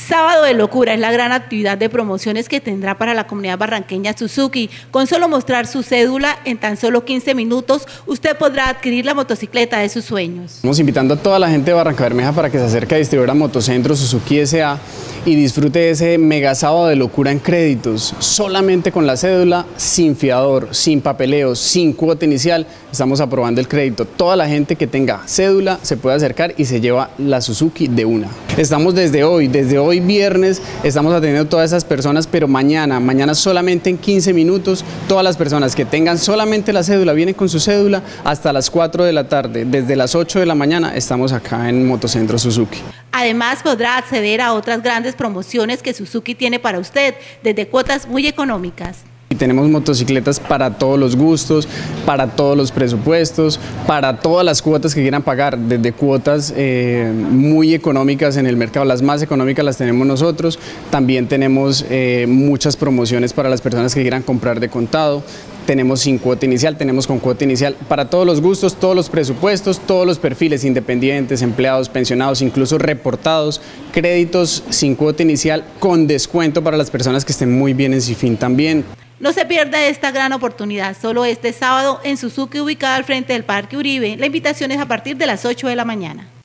Sábado de Locura es la gran actividad de promociones que tendrá para la comunidad barranqueña Suzuki. Con solo mostrar su cédula, en tan solo 15 minutos, usted podrá adquirir la motocicleta de sus sueños. Estamos invitando a toda la gente de Barrancabermeja para que se acerque a distribuidora Motocentro Suzuki S.A. y disfrute de ese mega sábado de locura en créditos, solamente con la cédula, sin fiador, sin papeleos, sin cuota inicial. Estamos aprobando el crédito. Toda la gente que tenga cédula se puede acercar y se lleva la Suzuki de una. Estamos desde hoy viernes, estamos atendiendo a todas esas personas, pero mañana solamente en 15 minutos, todas las personas que tengan solamente la cédula, vienen con su cédula hasta las 4 de la tarde, desde las 8 de la mañana estamos acá en Motocentro Suzuki. Además podrá acceder a otras grandes promociones que Suzuki tiene para usted, desde cuotas muy económicas. Y tenemos motocicletas para todos los gustos, para todos los presupuestos, para todas las cuotas que quieran pagar, desde cuotas muy económicas en el mercado, las más económicas las tenemos nosotros. También tenemos muchas promociones para las personas que quieran comprar de contado. Tenemos sin cuota inicial, tenemos con cuota inicial, para todos los gustos, todos los presupuestos, todos los perfiles, independientes, empleados, pensionados, incluso reportados, créditos sin cuota inicial, con descuento para las personas que estén muy bien en SIFIN también. No se pierda esta gran oportunidad, solo este sábado en Suzuki, ubicada al frente del Parque Uribe. La invitación es a partir de las 8 de la mañana.